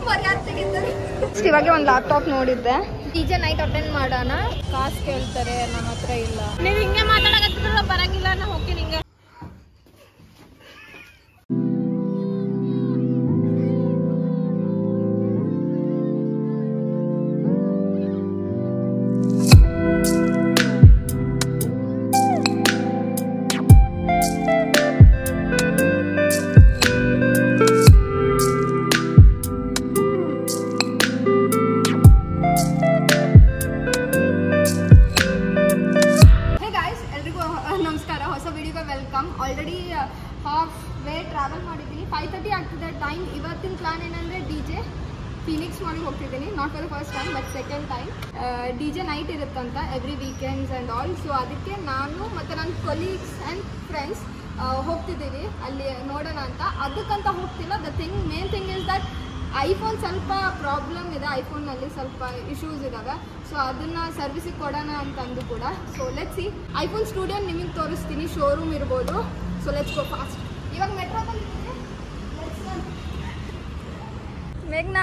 ಇವಾಗೆ ಒಂದು ಲ್ಯಾಪ್ಟಾಪ್ ನೋಡಿದ್ದೆ. ಡಿಜೆ ನೈಟ್ ಅಟೆಂಡ್ ಮಾಡೋಣ. ಕಾಸು ಕೇಳ್ತಾರೆ, ನನ್ನ ಹತ್ರ ಇಲ್ಲ. ನೀವು ಹಿಂಗೆ ಮಾತಾಡಕತ್ತಿದ್ರಲ್ಲ ಬರಂಗಿಲ್ಲ, ನಾ ಹೋಗ್ತೀನಿ ಹಿಂಗೆ. ಆಲ್ರೆಡಿ ಹಾಫ್ ವೇ ಟ್ರಾವೆಲ್ ಮಾಡಿದ್ದೀನಿ. 5:30 ಆಗ್ತಿದೆ ಟೈಮ್. ಇವತ್ತಿನ ಪ್ಲಾನ್ ಏನಂದರೆ ಡಿಜೆ ಫೀನಿಕ್ಸ್ ಮಾಲಿಗೆ ಹೋಗ್ತಿದ್ದೀನಿ. Not for the first time but second time. DJ night ಇರುತ್ತಂತ every weekends and all. So ಅದಕ್ಕೆ ನಾನು ಮತ್ತು ನನ್ನ ಕೊಲೀಗ್ಸ್ ಆ್ಯಂಡ್ ಫ್ರೆಂಡ್ಸ್ ಹೋಗ್ತಿದ್ದೀವಿ ಅಲ್ಲಿ ನೋಡೋಣ ಅಂತ. ಅದಕ್ಕಂತ ಹೋಗ್ತಿಲ್ಲ. The thing main thing is that iPhone ಸ್ವಲ್ಪ ಪ್ರಾಬ್ಲಮ್ ಇದೆ. ಐಫೋನ್ನಲ್ಲಿ ಸ್ವಲ್ಪ ಇಶ್ಯೂಸ್ ಇದ್ದಾವೆ. ಸೊ ಅದನ್ನು ಸರ್ವಿಸಿಗೆ ಕೊಡೋಣ ಅಂತಂದು ಕೂಡ. So let's see. IPhone studio ನಿಮಗೆ ತೋರಿಸ್ತೀನಿ. ಶೋರೂಮ್ ಇರ್ಬೋದು. So let's go fast. ಇವಾಗ ಮೆಟ್ರೋ ಬಂದಿದ್ದೀನಿ. ಮೇಘ್ನಾ,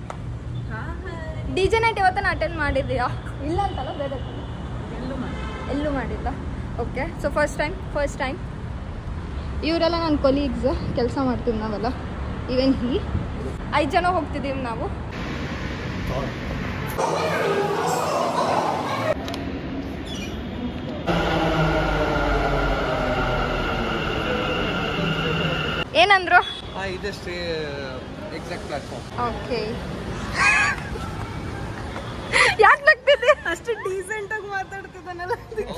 ಡಿಜೆ ನೈಟ್ ಇವತ್ತನ ಅಟೆಂಡ್ ಮಾಡಿದ್ದೀಯಾ? ಇಲ್ಲ ಅಂತಲ್ಲ, ಬೇರೆ ಎಲ್ಲೂ ಮಾಡಿಲ್ಲ. ಓಕೆ. ಸೊ ಫಸ್ಟ್ ಟೈಮ್ ಇವರೆಲ್ಲ ನನ್ನ ಕೊಲೀಗ್ಸ್. ಕೆಲಸ ಮಾಡ್ತೀವಿ ನಾವೆಲ್ಲ. ಈವನ್ 5 ಜನ ಹೋಗ್ತಿದ್ದೀವಿ ನಾವು. ಏನಂದ್ರು? ಇದಷ್ಟೇ ಎಕ್ಸಾಕ್ಟ್ ಪ್ಲಾಟ್ಫಾರ್ಮ್. ಓಕೆ. ಯಾಕೆ ನಗ್ತಿದ್ದೆ? ಅಷ್ಟು ಡೀಸೆಂಟ್ ಆಗಿ ಮಾತಾಡ್ತಿದ್ದಾನಲ್ಲ.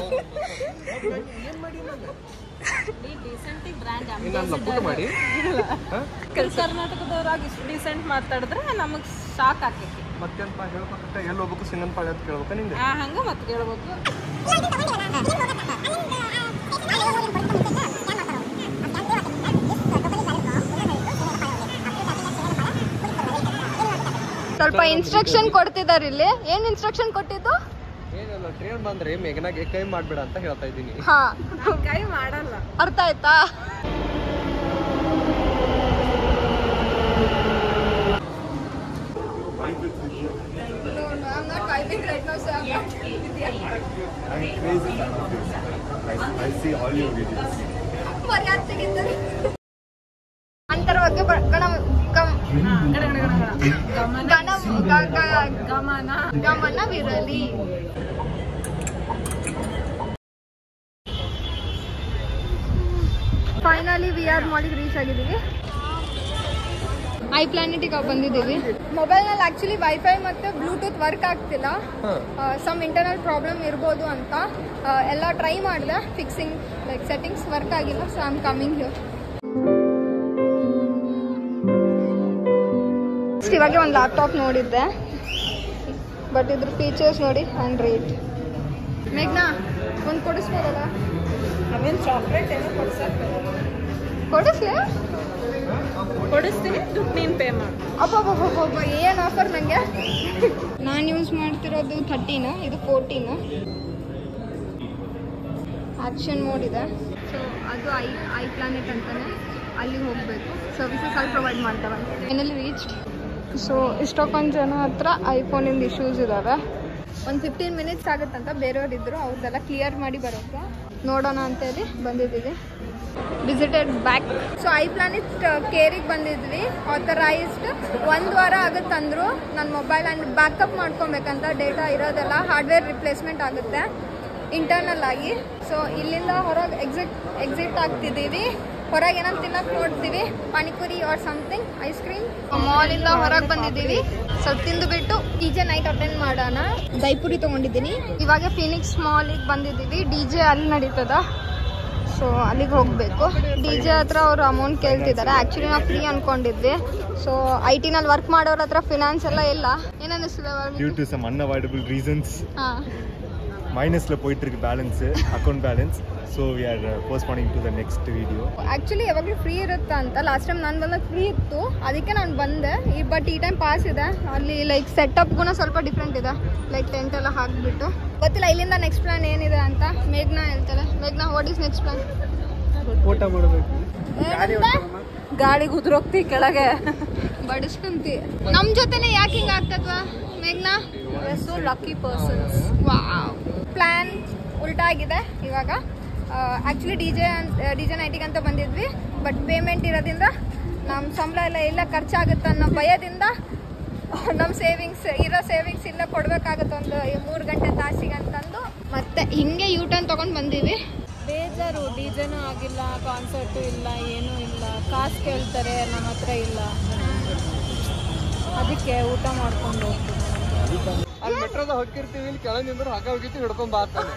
ಕರ್ನಾಟಕದವ್ರಾಗ ಇಷ್ಟು ಡೀಸೆಂಟ್ ಮಾತಾಡಿದ್ರೆ ನಮಗ್ ಶಾಕ್ ಆಕೈತಿ. ಮತ್ತೆಂತ ಹೇಳ್ಬೇಕಂತ ಎಲ್ಲಿ ಹೋಗ್ಬೇಕು ಸಿಂಗನ್ ಪಾಳ್ಯ ಅಂತ ಕೇಳ್ಬೇಕ ನಿಂಗೆ? ಹಂಗ ಮತ್ತೆ ಕೇಳ್ಬೇಕು. ಸ್ವಲ್ಪ ಇನ್ಸ್ಟ್ರಕ್ಷನ್ ಕೊಡ್ತಿದ್ದಾರೆ ಇಲ್ಲಿ. ಏನ್ ಇನ್ಸ್ಟ್ರಕ್ಷನ್ ಕೊಟ್ಟಿದ್ದು? ಏನಲ್ಲ, ಟ್ರೈನ್ ಬಂದ್ರೆ ಮೇಘನಾಗೆ ಕೈ ಮಾಡ್ಬೇಡ ಅಂತ ಹೇಳ್ತಾ ಇದ್ದೀನಿ. ಹಾ, ಕೈ ಮಾಡಲ್ಲ. ಅರ್ಥ ಆಯ್ತಾ? ಅಂತರವಾಗಿ ಗಮನವಿರಲಿ. ಫೈನಲಿ ವಿ ಆರ್ ಮಾಲಿಗೆ ರೀಚ್ ಆಗಿದ್ದೀವಿ. ಐ ಪ್ಲಾನೆಟಿಗೆ ಬಂದಿದ್ದೀವಿ. ಮೊಬೈಲ್ನಲ್ಲಿ ಆ್ಯಕ್ಚುಲಿ ವೈಫೈ ಮತ್ತು ಬ್ಲೂಟೂತ್ ವರ್ಕ್ ಆಗ್ತಿಲ್ಲ. ಸಮ್ ಇಂಟರ್ನಲ್ ಪ್ರಾಬ್ಲಮ್ ಇರ್ಬೋದು ಅಂತ ಎಲ್ಲ ಟ್ರೈ ಮಾಡಿದೆ. ಫಿಕ್ಸಿಂಗ್ ಲೈಕ್ ಸೆಟ್ಟಿಂಗ್ಸ್ ವರ್ಕ್ ಆಗಿಲ್ಲ. So I am coming here. ಇವಾಗೆ ಒಂದು ಲ್ಯಾಪ್ಟಾಪ್ ನೋಡಿದ್ದೆ. ಬಟ್ ಇದ್ರ ಫೀಚರ್ಸ್ ನೋಡಿ ಆ್ಯಂಡ್ ರೇಟ್. ಮೇಘ್ನಾ, ಒಂದು ಕೊಡಿಸ್ಬೋದಲ್ಲ? ಅವೇನು ಚಾಕ್ಲೇಟ್ ಏನೋ ಕೊಡಿಸ್ತೀನಿ, ದುಡ್ಡು ನೀನು ಪೇ ಮಾಡಿ. ಅಬ್ಬಬ್ಬಬ್ಬಬ್ಬ, ಏನು ಆಫರ್ ನನಗೆ. ನಾನು ಯೂಸ್ ಮಾಡ್ತಿರೋದು 13, ಇದು 14. ಆ್ಯಕ್ಷನ್ ಮೋಡ್ ಇದೆ. ಸೊ ಅದು ಐ ಪ್ಲಾನೆಟ್ ಅಂತಾನೆ. ಅಲ್ಲಿಗೆ ಹೋಗಬೇಕು. ಸರ್ವಿಸಸ್ ಅಲ್ಲಿ ಪ್ರೊವೈಡ್ ಮಾಡ್ತಾರೆ. Finally reached. ಸೊ ಇಷ್ಟೊಂದು ಜನ ಹತ್ರ ಐಫೋನಿಂದ ಇಶ್ಯೂಸ್ ಇದ್ದಾವೆ. ಒಂದು 15 ಮಿನಿಟ್ಸ್ ಆಗುತ್ತಂತ. ಬೇರೆಯವ್ರು ಇದ್ದರು, ಅವ್ರದ್ದೆಲ್ಲ ಕ್ಲಿಯರ್ ಮಾಡಿ ಬರೋಕ್ಕೆ ನೋಡೋಣ ಅಂತೇಳಿ ಬಂದಿದ್ದೀವಿ. Visited back. So iPlanet ಕೇರಿಗೆ ಬಂದಿದ್ವಿ. ಆಥರೈಸ್ಡ್ 1 ವಾರ ಆಗುತ್ತಂದ್ರು. ನನ್ನ ಮೊಬೈಲ್ ಆ್ಯಂಡ್ ಬ್ಯಾಕಪ್ ಮಾಡ್ಕೊಬೇಕಂತ. ಡೇಟಾ ಇರೋದೆಲ್ಲ ಹಾರ್ಡ್ವೇರ್ ರಿಪ್ಲೇಸ್ಮೆಂಟ್ ಆಗುತ್ತೆ ಇಂಟರ್ನಲ್ ಆಗಿ. ಸೊ ಇಲ್ಲಿಂದ ಹೊರಗೆ ಎಕ್ಸಿಟ್ ಆಗ್ತಿದ್ದೀವಿ. ಹೊರಗೆ ಏನಂತ ತಿನ್ನಕ್ಕೆ ನೋಡ್ತೀವಿ. Panipuri or something, ice cream. ಮಾಲಿಂದ ಹೊರಗೆ ಬಂದಿದ್ದೀವಿ. ಸ್ವಲ್ಪ ತಿಂದು ಬಿಟ್ಟು ಡಿಜೆ ನೈಟ್ ಅಟೆಂಡ್ ಮಾಡೋಣ. ದೈಪುರಿ ತೊಗೊಂಡಿದ್ದೀನಿ. ಇವಾಗ ಫೀನಿಕ್ಸ್ ಮಾಲಿಗೆ ಬಂದಿದ್ದೀವಿ. ಡಿಜೆ ಅಲ್ಲಿ ನಡೀತದ. ಸೊ ಅಲ್ಲಿಗೆ ಹೋಗಬೇಕು. ಡಿಜೆ ಹತ್ರ ಅವರು ಅಮೌಂಟ್ ಕೇಳ್ತಿದ್ದಾರೆ. ಆ್ಯಕ್ಚುಲಿ ನಾವು ಫ್ರೀ ಅಂದ್ಕೊಂಡಿದ್ವಿ. ಸೊ IT-ನಲ್ಲಿ ವರ್ಕ್ ಮಾಡೋರ ಹತ್ರ ಫಿನಾನ್ಸ್ ಎಲ್ಲ ಇಲ್ಲ. ಏನು ಅನ್ನಿಸ್ತದೆ? Due to some unavoidable reasons ಹಾಂ, மைனஸ்ல போயிட்டு இருக்கு balance, account balance. So we are postponing to the next video. Actually ಯಾವಾಗಲೂ ಫ್ರೀ ಇರುತ್ತೆ ಅಂತ. ಲಾಸ್ಟ್ ಟೈಮ್ ನಾನು ಬಂದಾಗ ಫ್ರೀ ಇತ್ತು, ಅದಕ್ಕೆ ನಾನು ಬಂದೆ. ಬಟ್ ಈ ಟೈಮ್ ಪಾಸ್ ಇದೆ. ಅಲ್ಲಿ ಲೈಕ್ ಸೆಟಪ್ಗೂ ಸ್ವಲ್ಪ ಡಿಫ್ರೆಂಟ್ ಇದೆ. ಲೈಕ್ ಟೆಂಟ್ ಎಲ್ಲ ಹಾಕಿಬಿಟ್ಟು ಗೊತ್ತಿಲ್ಲ. ಇಲ್ಲಿಂದ ನೆಕ್ಸ್ಟ್ ಪ್ಲಾನ್ ಏನಿದೆ ಅಂತ ಮೇಘ್ನಾ ಹೇಳ್ತಾರೆ. ಮೇಘ್ನಾ, ವಾಟ್ ಈಸ್ ನೆಕ್ಸ್ಟ್ ಪ್ಲಾನ್? ಊಟ ಮಾಡಬೇಕು. ಗಾಳಿಗೆ ಉದುರೋಗ್ತಿ ಕೆಳಗೆ ಬಡಿಸ್ಕೊಂತಿ. ನಮ್ಮ ಜೊತೆನೆ ಯಾಕೆ ಹಿಂಗೆ ಆಗ್ತದ್ವಾ ಮೇಘ್ನಾ? So lucky persons. Wow. Plan ಉಲ್ಟಾ ಆಗಿದೆ ಇವಾಗ. ಆ್ಯಕ್ಚುಲಿ ಡಿ ಜೆ ನೈಟಿಗೆ ಅಂತ ಬಂದಿದ್ವಿ, ಬಟ್ ಪೇಮೆಂಟ್ ಇರೋದ್ರಿಂದ ನಮ್ಮ ಸಂಬಳ ಎಲ್ಲ ಖರ್ಚಾಗುತ್ತೆ ಅನ್ನೋ ಭಯದಿಂದ ನಮ್ಮ ಸೇವಿಂಗ್ಸ್ ಇಲ್ಲ ಕೊಡ್ಬೇಕಾಗುತ್ತೆ ಒಂದು 3 ಗಂಟೆ ತಾಸಿಗೆ ಅಂತಂದು ಮತ್ತೆ ಹಿಂಗೆ ಯೂಟರ್ನ್ ತೊಗೊಂಡು ಬಂದೀವಿ. ಬೇಜಾರು, ಡಿಜೆನೂ ಆಗಿಲ್ಲ, ಕಾನ್ಸರ್ಟು ಇಲ್ಲ, ಏನೂ ಇಲ್ಲ, ಕಾಸು ಕೇಳ್ತಾರೆ, ನಮ್ಮ ಹತ್ರ ಇಲ್ಲ, ಅದಕ್ಕೆ ಊಟ ಮಾಡ್ಕೊಂಡು ಹೋಗ್ತೀವಿ. ಅಲ್ಲಿ ಮೆಟ್ರೋದ ಹೋಗಿರ್ತೀವಿ, ಇಲ್ಲಿ ಕೆಳಗಿಂದ ಹಗ್ಗ ಹೋಗಿತ್ತು ಹಿಡ್ಕೊಂಡ್ ಬಾರ್ತಾನೆ.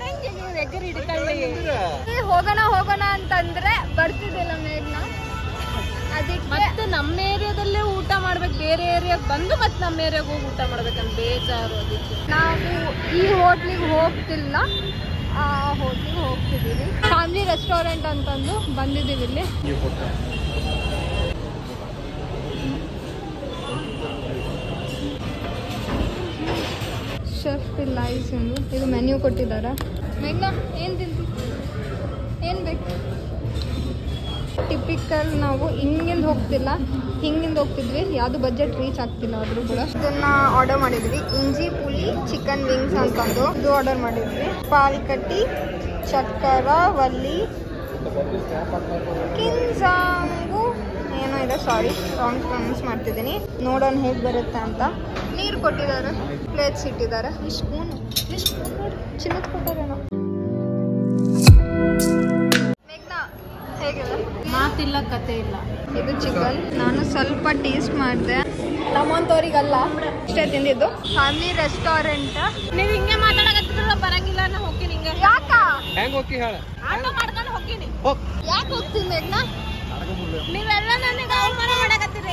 ಹೋಗೋಣ ಅಂತಂದ್ರೆ ಬರ್ತಿದ್ದಿಲ್ಲ ಮೇಘ್ನಾ. ಅದಕ್ಕೆ ಮತ್ತೆ ನಮ್ಮ ಏರಿಯಾದಲ್ಲೇ ಊಟ ಮಾಡ್ಬೇಕು, ಬೇರೆ ಏರಿಯಾಗೆ ಬಂದು ಮತ್ತೆ ನಮ್ಮ ಏರಿಯಾಗೆ ಹೋಗಿ ಊಟ ಮಾಡ್ಬೇಕಂತ ಬೇಜಾರು. ಅದಕ್ಕೆ ನಾವು ಈ ಹೋಟ್ಲಿಗೆ ಹೋಗ್ತಿಲ್ಲ, ಆ ಹೋಟ್ಲಿಗೆ ಹೋಗ್ತಿದ್ದೀವಿ. ಫ್ಯಾಮಿಲಿ ರೆಸ್ಟೋರೆಂಟ್ ಅಂತಂದು ಬಂದಿದ್ದೀವಿ ಇಲ್ಲಿ. ಶೆಫ್ ಲೈಸ್ ಇದು ಮೆನ್ಯೂ ಕೊಟ್ಟಿದ್ದಾರೆ. ಮೇಘ್ನಾ ಏನು ತಿಂತೀವಿ, ಏನು ಬೇಕು? ಟಿಪಿಕಲ್ ನಾವು ಹಿಂಗಿಂದ ಹೋಗ್ತಿಲ್ಲ, ಹಿಂಗಿಂದ ಹೋಗ್ತಿದ್ವಿ, ಯಾವುದು ಬಜೆಟ್ ರೀಚ್ ಆಗ್ತಿಲ್ಲ ಆದರೂ ಕೂಡ. ಇದನ್ನ ಆರ್ಡರ್ ಮಾಡಿದ್ವಿ, ಇಂಜಿ ಪುಳಿ ಚಿಕನ್ ವಿಂಗ್ಸ್ ಅಂತಂದು ಇದು ಆರ್ಡರ್ ಮಾಡಿದ್ವಿ. ಪಾಲ್ಕಟ್ಟಿ ಚಕ್ಕರವಲ್ಲಿ ಕಿಂಜಾಂಗು ಏನೋ ಇದೆ, ಸಾರಿ ರಾಂಗ್ ಪ್ರೊನೌನ್ಸ್ ಮಾಡ್ತಿದ್ದೀನಿ, ನೋಡೋಣ ಹೇಗೆ ಬರುತ್ತೆ ಅಂತ. ನೀರು ಕೊಟ್ಟಿದ್ದಾರೆ, ಪ್ಲೇಟ್ಸ್ ಇಟ್ಟಿದ್ದಾರೆ, ಈ ಸ್ಪೂನ್ ನೋಡಿ ಚಿನ್ನದ ಕೊಟ್ಟಾರೇನೋ. ಮೇಘ್ನಾ ಹೇಗಿದೆ? ಮಾತಿಲ್ಲ ಕತೆ ಇಲ್ಲ. ಇದು ಚಿಕನ್ ನಾನು ಸ್ವಲ್ಪ ಟೇಸ್ಟ್ ಮಾಡಿದೆ, ನಮ್ಮಂತವ್ರಿಗಲ್ಲ, ಇಷ್ಟೇ ತಿಂದಿದ್ದು. Family restaurant. ನೀವು ಹಿಂಗೆ ಮಾತಾಡಕತ್ತಿದ್ರಲ್ಲ ಬರಂಗಿಲ್ಲ, ನಾ ಹೋಗ್ತೀನಿ. ಹಿಂಗೆ ಯಾಕ ಹೆಂಗ್ ಹೋಗಿ ಹೇಳ? ಆಟೋ ಮಾಡ್ಕೊಂಡು ಹೋಗ್ತೀನಿ. ಯಾಕೆ ಹೋಗ್ತೀನಿ ಮೇಘ್ನಾ? ನೀವೆಲ್ಲ ನನಗೆ ಅವಮಾನ ಮಾಡಕತ್ತೀರಿ.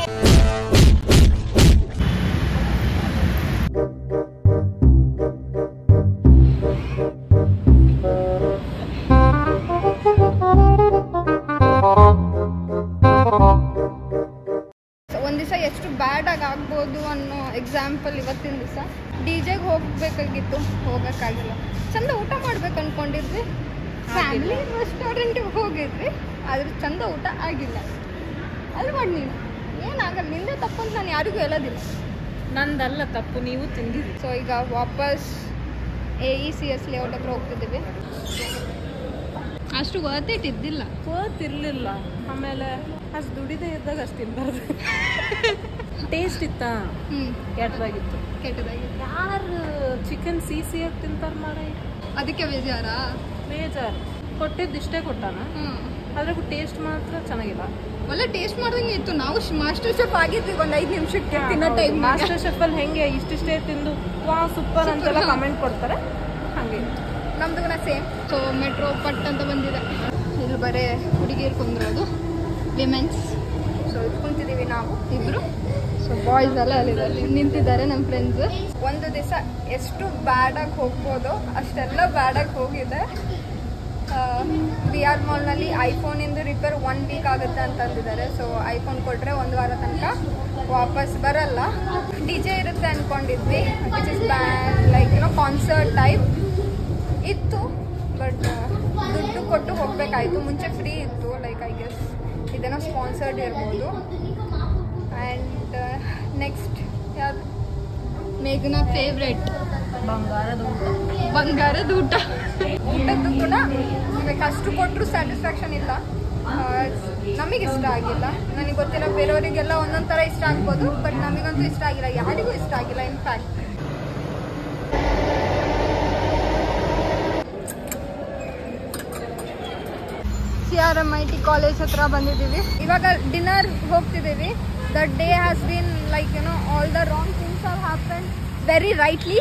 ಒಂದು ದಿವಸ ಎಷ್ಟು ಬ್ಯಾಡ್ ಆಗಿ ಆಗ್ಬೋದು ಅನ್ನೋ ಎಕ್ಸಾಂಪಲ್ ಇವತ್ತಿನ ದಿವಸ. ಡಿಜೆಗೆ ಹೋಗ್ಬೇಕಾಗಿತ್ತು, ಹೋಗೋಕ್ಕಾಗಿಲ್ಲ. ಚಂದ ಊಟ ಮಾಡ್ಬೇಕು ಅನ್ಕೊಂಡಿದ್ವಿ, ಫ್ಯಾಮಿಲಿ ರೆಸ್ಟೋರೆಂಟಿಗೆ ಹೋಗಿದ್ವಿ, ಆದ್ರೆ ಚಂದ ಊಟ ಆಗಿಲ್ಲ. ಅಲ್ಲಿ ಮಾಡಿ ನೀನು ಏನಾಗಲ್ಲ, ನಿಂದೆ ತಪ್ಪು ಅಂತ ನಾನು ಯಾರಿಗೂ ಹೇಳೋದಿಲ್ಲ. ನಂದಲ್ಲ ತಪ್ಪು, ನೀವು ತಿಂದಿರಿ. ಸೊ ಈಗ ವಾಪಸ್ AECS ಲೇಔಟ್ ಹತ್ರ ಹೋಗ್ತಿದ್ದೀವಿ. ಅಷ್ಟು ವರ್ತ್ ಇಟ್ ಇದ್ದಿಲ್ಲ, ಗೊತ್ತಿರಲಿಲ್ಲ. ಆಮೇಲೆ ಅಷ್ಟು ದುಡಿದೇ ಇದ್ದಾಗ ಅಷ್ಟು ತಿನ್ಬಾರ್ದು. ಟೇಸ್ಟ್ ಇತ್ತಾ? ಕೆಟ್ಟದಾಗಿತ್ತು. ಕೆಟ್ಟದಾಗಿತ್ತು. ಯಾರು ಚಿಕನ್ ಸಿಯಾಗಿ ತಿಂತಾರೆ ಮಾಡಿ? ಅದಕ್ಕೆ ಬೇಜಾರಾ? ಬೇಜಾರು. ಕೊಟ್ಟಿದ್ದು ಇಷ್ಟೇ ಕೊಟ್ಟಾನ, ಅದ್ರಾಗೂ ಟೇಸ್ಟ್ ಮಾತ್ರ ಚೆನ್ನಾಗಿಲ್ಲ. ಒಳ್ಳೆ ಟೇಸ್ಟ್ ಮಾಡ್ದಂಗೆ ಇತ್ತು. ನಾವು ಮಾಸ್ಟರ್ ಶೆಫ್ ಆಗಿದ್ವಿ ಒಂದು 5 ನಿಮಿಷಕ್ಕೆ ತಿನ್ನೋ ಟೈಮ್. ಮಾಸ್ಟರ್ ಶೆಫಲ್ಲಿ ಹೆಂಗೆ ಇಷ್ಟಿಷ್ಟೇ ತಿಂದು ವಾ ಸೂಪರ್ ಅಂತೆಲ್ಲ ಕಮೆಂಟ್ ಕೊಡ್ತಾರೆ, ಹಾಗೆ ನಮ್ದು ಸೇಮ್. ಸೊ ಮೆಟ್ರೋ ಪಟ್ ಅಂತ ಬಂದಿದೆ. ಇಲ್ಲಿ ಬರೀ ಹುಡುಗಿರು ಕುಂದಿರೋದು, ವಿಮೆನ್ಸ್. ಸೊ ಇದು ಕುಂತಿದ್ದೀವಿ ನಾವು ಇಬ್ರು. ಸೊ ಬಾಯ್ಸ್ ಎಲ್ಲ ಅಲ್ಲಿದ್ದಾರೆ, ನಿಂತಿದ್ದಾರೆ ನಮ್ಮ ಫ್ರೆಂಡ್ಸ್. ಒಂದು ದಿವಸ ಎಷ್ಟು ಬ್ಯಾಡಾಗಿ ಹೋಗ್ಬೋದು ಅಷ್ಟೆಲ್ಲ ಬ್ಯಾಡಾಗಿ ಹೋಗಿದೆ. VR ಮಾಲ್ನಲ್ಲಿ ಐಫೋನಿಂದು ರಿಪೇರ್ 1 ವೀಕ್ ಆಗುತ್ತೆ ಅಂತಂದಿದ್ದಾರೆ. ಸೊ ಐಫೋನ್ ಕೊಟ್ಟರೆ 1 ವಾರ ತನಕ ವಾಪಸ್ ಬರಲ್ಲ. DJ ಇರುತ್ತೆ ಅಂದ್ಕೊಂಡಿದ್ವಿ, which is like concert type ಇತ್ತು, ಬಟ್ ದುಡ್ಡು ಕೊಟ್ಟು ಹೋಗಬೇಕಾಯ್ತು. ಮುಂಚೆ ಫ್ರೀ ಇತ್ತು, ಲೈಕ್ ಐ ಗೆಸ್ ಇದೇನೋ ಸ್ಪಾನ್ಸರ್ಡ್ ಇರ್ಬೋದು. ಆ್ಯಂಡ್ ನೆಕ್ಸ್ಟ್ ಯಾವುದು ಮೇಘನ ಫೇವ್ರೆಟ್? ಬಂಗಾರದ ಊಟ. ಊಟದ್ದು ಕೂಡ ಅಷ್ಟು ಕೊಟ್ಟರು ಸ್ಯಾಟಿಸ್ಫ್ಯಾಕ್ಷನ್ ಇಲ್ಲ. ನಮಗಿಷ್ಟ ಆಗಿಲ್ಲ, ನನಗೆ ಗೊತ್ತಿಲ್ಲ, ಬೇರೆಯವರಿಗೆಲ್ಲ ಒಂದೊಂದು ಥರ ಇಷ್ಟ ಆಗ್ಬೋದು, ಬಟ್ ನಮಗಂತೂ ಇಷ್ಟ ಆಗಿಲ್ಲ, ಯಾರಿಗೂ ಇಷ್ಟ ಆಗಿಲ್ಲ. ಇನ್ಫ್ಯಾಕ್ಟ್ CRMIT ಕಾಲೇಜ್ ಹತ್ರ ಬಂದಿದ್ದೀವಿ. ಇವಾಗ ಡಿನ್ನರ್ ಹೋಗ್ತಿದ್ದೀವಿ. The day has been like all the wrong things have happen very rightly.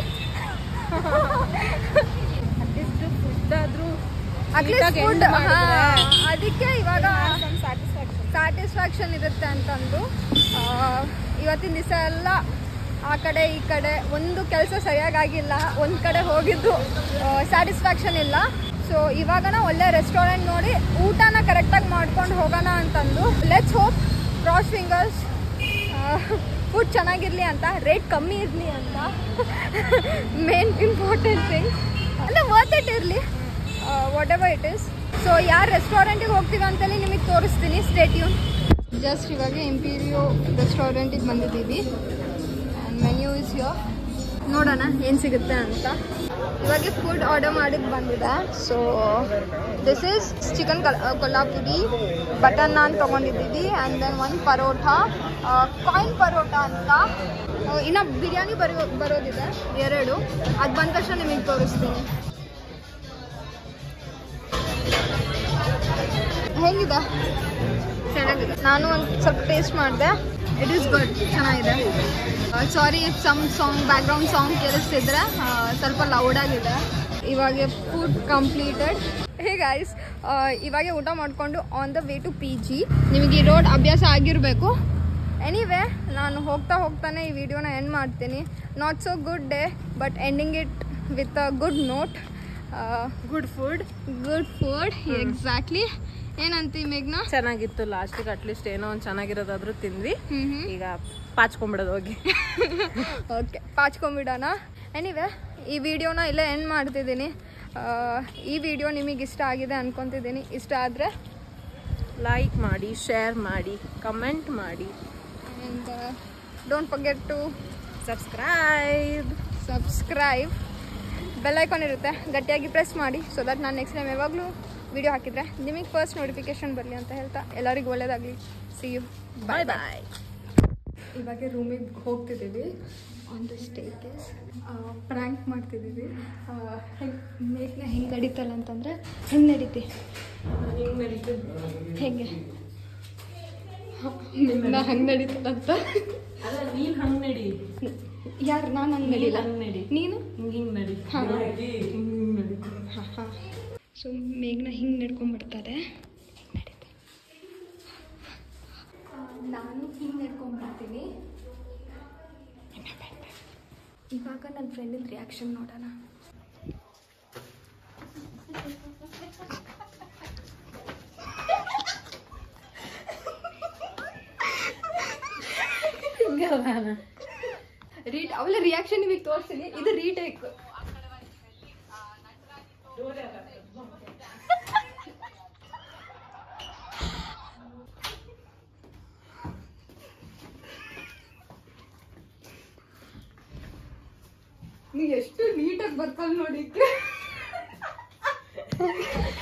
Food ಅದಕ್ಕೆ ಇವಾಗ ಸ್ಯಾಟಿಸ್ಫ್ಯಾಕ್ಷನ್ ಇರುತ್ತೆ ಅಂತಂದು ಇವತ್ತಿನ ದಿವಸ ಎಲ್ಲ ಆ ಕಡೆ ಈ ಕಡೆ ಒಂದು ಕೆಲಸ ಸರಿಯಾಗಿಲ್ಲ, ಒಂದು ಕಡೆ ಹೋಗಿದ್ದು ಸ್ಯಾಟಿಸ್ಫ್ಯಾಕ್ಷನ್ ಇಲ್ಲ. ಸೊ ಇವಾಗ ಒಳ್ಳೆ ರೆಸ್ಟೋರೆಂಟ್ ನೋಡಿ ಊಟನ ಕರೆಕ್ಟಾಗಿ ಮಾಡ್ಕೊಂಡು ಹೋಗೋಣ ಅಂತಂದು. Let's hope, cross fingers, food ಚೆನ್ನಾಗಿರಲಿ ಅಂತ, ರೇಟ್ ಕಮ್ಮಿ ಇರಲಿ ಅಂತ, ಮೇನ್ ಇಂಪಾರ್ಟೆಂಟ್ ಥಿಂಗ್ ಅಂದರೆ ವರ್ತ್ ಇಟ್ ಇರಲಿ, whatever it is. So ಯಾರು ರೆಸ್ಟೋರೆಂಟಿಗೆ ಹೋಗ್ತೀವಿ ಅಂತೇಳಿ ನಿಮಗೆ ತೋರಿಸ್ತೀನಿ, ಸ್ಟೇ ಟ್ಯೂನ್. ಜಸ್ಟ್ ಇವಾಗ ಇಂಪೀರಿಯೋ ರೆಸ್ಟೋರೆಂಟಿಗೆ ಬಂದಿದ್ದೀವಿ ಆ್ಯಂಡ್ ಮೆನ್ಯೂ ಇಸ್ ಯೋರ್. ನೋಡೋಣ ಏನು ಸಿಗುತ್ತೆ ಅಂತ. ಇವಾಗ ಫುಡ್ ಆರ್ಡರ್ ಮಾಡಿದ್ದು ಬಂದಿದೆ. So this is chicken Kolhapuri, butter naan ತೊಗೊಂಡಿದ್ದೀವಿ ಆ್ಯಂಡ್ ದೆನ್ ಒಂದು ಪರೋಟ, ಕಾಯಿನ್ ಪರೋಟ ಅಂತ. ಇನ್ನು ಬಿರಿಯಾನಿ ಬರೋದಿದೆ 2. ಅದು ಬಂದ ತಕ್ಷಣ ನಿಮಗೆ ತೋರಿಸ್ತೀನಿ. ಹೇಗಿದೆ? ಚೆನ್ನಾಗಿದೆ. ನಾನು ಒಂದು ಸ್ವಲ್ಪ ಟೇಸ್ಟ್ ಮಾಡಿದೆ. ಇಟ್ ಈಸ್ ಗುಡ್, ಚೆನ್ನಾಗಿದೆ. ಸಾರಿ ಇಫ್ ಬ್ಯಾಕ್ಗ್ರೌಂಡ್ ಸಾಂಗ್ ಕೇಳಿಸ್ತಿದ್ರೆ ಸ್ವಲ್ಪ ಲೌಡಾಗಿದೆ. ಇವಾಗ ಫುಡ್ ಕಂಪ್ಲೀಟೆಡ್. ಹೇ ಗೈಸ್, ಇವಾಗ ಊಟ ಮಾಡಿಕೊಂಡು on the way to PG. ನಿಮಗೆ ಈ ರೋಡ್ ಅಭ್ಯಾಸ ಆಗಿರಬೇಕು. ಎನಿವೇ, ನಾನು ಹೋಗ್ತಾನೆ ಈ ವಿಡಿಯೋನ ಎಂಡ್ ಮಾಡ್ತೀನಿ. Not so good day but ending it with a good note. Good food exactly. ಏನಂತ ಮೇಘ್ನಾ? ಚೆನ್ನಾಗಿತ್ತು. ಲಾಸ್ಟಿಗೆ ಅಟ್ಲೀಸ್ಟ್ ಏನೋ ಒಂದು ಚೆನ್ನಾಗಿರೋದಾದ್ರೂ ತಿಂದ್ವಿ. ಈಗ ಪಾಚ್ಕೊಂಬಿಡೋದು ಹೋಗಿ. ಓಕೆ, ಪಾಚ್ಕೊಂಬಿಡೋಣ. ಎನಿವೆ, ಈ ವಿಡಿಯೋನ ಇಲ್ಲೇ ಎಂಡ್ ಮಾಡ್ತಿದ್ದೀನಿ. ಈ ವಿಡಿಯೋ ನಿಮಗೆ ಇಷ್ಟ ಆಗಿದೆ ಅನ್ಕೊತಿದ್ದೀನಿ. ಇಷ್ಟ ಆದರೆ ಲೈಕ್ ಮಾಡಿ, ಶೇರ್ ಮಾಡಿ, ಕಮೆಂಟ್ ಮಾಡಿ and don't forget to subscribe. Bell icon ಇರುತ್ತೆ, ಗಟ್ಟಿಯಾಗಿ ಪ್ರೆಸ್ ಮಾಡಿ. ಸೊ ದಟ್ ನಾನು ನೆಕ್ಸ್ಟ್ ಟೈಮ್ ಯಾವಾಗಲೂ ವಿಡಿಯೋ ಹಾಕಿದರೆ ನಿಮಗೆ ಫಸ್ಟ್ ನೋಟಿಫಿಕೇಶನ್ ಬರಲಿ ಅಂತ ಹೇಳ್ತಾ ಎಲ್ಲರಿಗೂ ಒಳ್ಳೆಯದಾಗಲಿ. See you, bye bye. ಇವಾಗ ರೂಮಿಗೆ ಹೋಗ್ತಿದ್ದೀವಿ. ಆನ್ ದ ಸ್ಟೇರ್ಕೇಸ್ ಪ್ರ್ಯಾಂಕ್ ಮಾಡ್ತಿದ್ದೀವಿ. ಮೇಘ್ನ ಹೆಂಗೆ ನಡೀತಲ್ಲ ಅಂತಂದರೆ ಹೆಂಗೆ ನಡೀತಿ? ಹೇಗೆ ಮೇಘ್ನ ಹಂಗೆ ನಡೀತಲ್ಲ ಅಂತ? ನೀನು ಹಂಗೆ ನಡಿ. ಯಾರು? ನಾನು ಹಂಗೆ ನಡಿಲ್ಲ. ನೀನು ಹಿಂಗೆ ನಡಿ. ಹಾಂ ಹಾಂ. ಸೊ ಮೇಘ್ನ ಹಿಂಗೆ ನಡ್ಕೊಂಡ್ಬಿಡ್ತಾರೆ. ನಾನು ಹಿಂಗೆ ನಡ್ಕೊಂಡ್ಬಿಡ್ತೀನಿ. ಇವಾಗ ನನ್ನ ಫ್ರೆಂಡಿನ ರಿಯಾಕ್ಷನ್ ನೋಡೋಣ. ಅವಳ ರಿಯಾಕ್ಷನ್ ನಿಮಗೆ ತೋರಿಸ್ತೀನಿ. ಇದು ರೀಟೇಕ್. ನೀ ಎಷ್ಟು ನೀಟಾಗಿ ಬರ್ತಾಳೆ ನೋಡಿ.